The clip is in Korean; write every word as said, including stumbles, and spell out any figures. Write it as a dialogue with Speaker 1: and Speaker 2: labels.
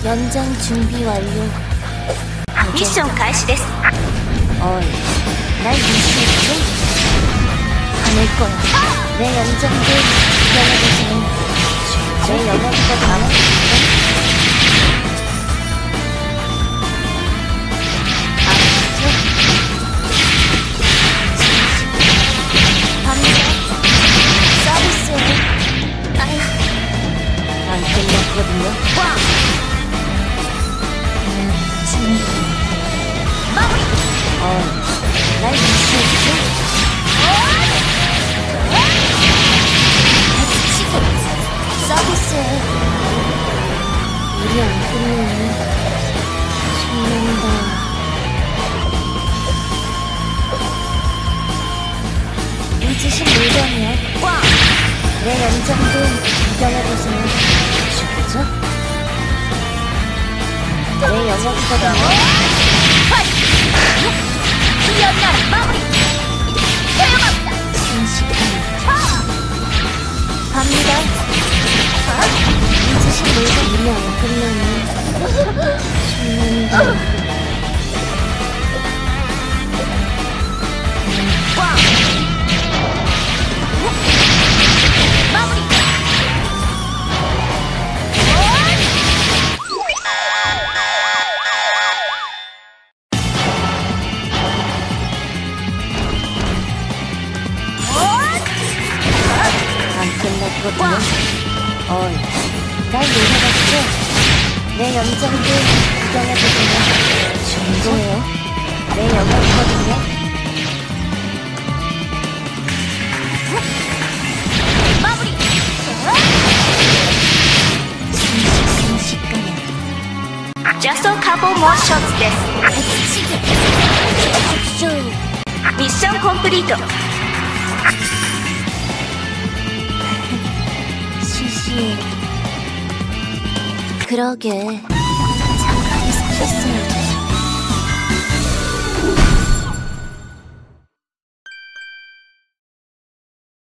Speaker 1: 연장 준비 완료.
Speaker 2: ミッション開始です。
Speaker 1: 어이, 날 무시했지? 화낼 거야. 내 연장도 구경해보세요. 내 영역보다 강해질까? 알았어? 밤새 서비스해. 아휴, 안 끝났거든요. 와! 마무리! 어이, 날 무시했지? 해치고 서비스해. 일이 안 끝나네. 신난다. 이 짓이 물건이야. 와! 내 연장도 구경해보세요. 쉽죠? 내 영역보다 뛰어나라 마무리! 소용없다! 순식간에 갑니다. 이 짓이 물건 일이 안 끝나네. 신난다. 마무리! 안 끝났거든요. 어이, 날 놀아봤죠? 내 연장도 구경해보세요. 중도예요. 내 영역이거든요. 마무리! 순식 순식간에
Speaker 2: Just a couple more shots です。
Speaker 1: 해치기! 합수!
Speaker 2: ミッションコンプリート。
Speaker 1: 시시해. 그러게. 잠깐에서 실수야.